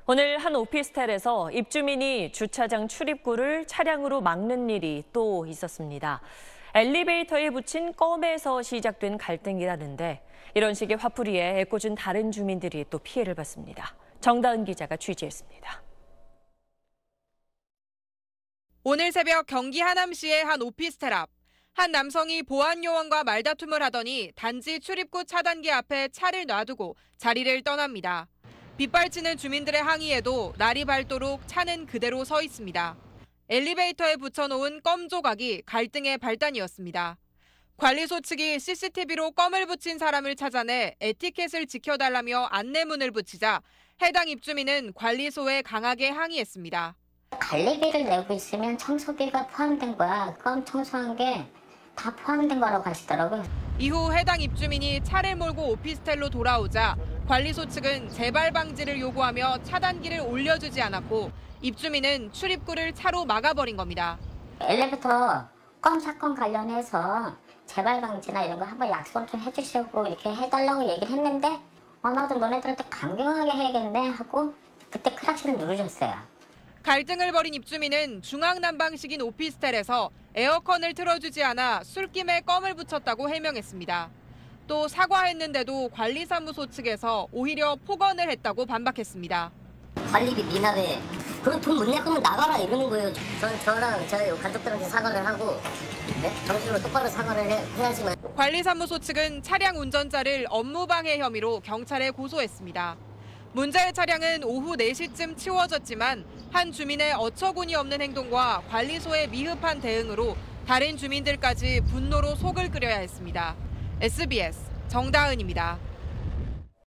오늘 한 오피스텔에서 입주민이 주차장 출입구를 차량으로 막는 일이 또 있었습니다. 엘리베이터에 붙인 껌에서 시작된 갈등이라는데 이런 식의 화풀이에 애꿎은 다른 주민들이 또 피해를 봤습니다. 정다은 기자가 취재했습니다. 오늘 새벽 경기 하남시의 한 오피스텔 앞. 한 남성이 보안 요원과 말다툼을 하더니 단지 출입구 차단기 앞에 차를 놔두고 자리를 떠납니다. 빗발치는 주민들의 항의에도 날이 밝도록 차는 그대로 서 있습니다. 엘리베이터에 붙여놓은 껌 조각이 갈등의 발단이었습니다. 관리소 측이 CCTV로 껌을 붙인 사람을 찾아내 에티켓을 지켜달라며 안내문을 붙이자 해당 입주민은 관리소에 강하게 항의했습니다. 관리비를 내고 있으면 청소비가 포함된 거야. 껌 청소한 게 다 포함된 거라고 하시더라고요. 이후 해당 입주민이 차를 몰고 오피스텔로 돌아오자 관리소 측은 재발 방지를 요구하며 차단기를 올려주지 않았고 입주민은 출입구를 차로 막아버린 겁니다. 엘리베이터 껌 사건 관련해서 재발 방지나 이런 거 한번 약속 좀 해주시고 이렇게 해달라고 얘기를 했는데 나도 너네들한테 강경하게 해야겠네 하고 그때 클락션을 누르셨어요. 갈등을 벌인 입주민은 중앙난방식인 오피스텔에서 에어컨을 틀어주지 않아 술김에 껌을 붙였다고 해명했습니다. 또 사과했는데도 관리사무소 측에서 오히려 폭언을 했다고 반박했습니다. 관리비 미납에 그럼 돈 못 낼 거면 나가라 이러는 거예요. 저랑 저희 가족들한테 사과를 하고 정식으로 똑바로 사과를 해야지만. 관리사무소 측은 차량 운전자를 업무방해 혐의로 경찰에 고소했습니다. 문제의 차량은 오후 4시쯤 치워졌지만 한 주민의 어처구니 없는 행동과 관리소의 미흡한 대응으로 다른 주민들까지 분노로 속을 끓여야 했습니다. SBS 정다은입니다.